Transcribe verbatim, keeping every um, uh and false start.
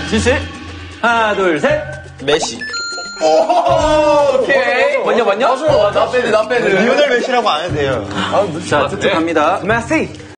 진실. 하나, 둘, 셋. 메시. 오케이. 먼저, 먼저. 나 빼드, 나 빼드. 리오넬 메시라고 안 해도 돼요. 자, 쭉쭉 갑니다. 메시.